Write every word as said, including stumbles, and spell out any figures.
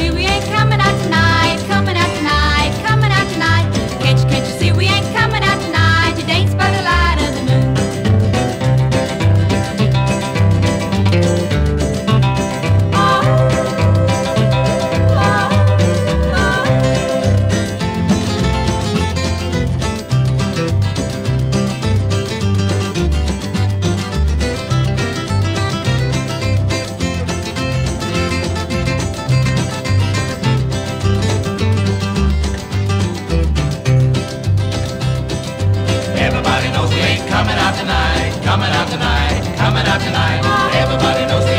see we ain't coming out tonight, coming out tonight, coming out tonight. Can't you, can't you see we ain't coming out tonight to dance by the light of the moon? Everybody knows we ain't coming out tonight, coming out tonight, coming out tonight. Everybody knows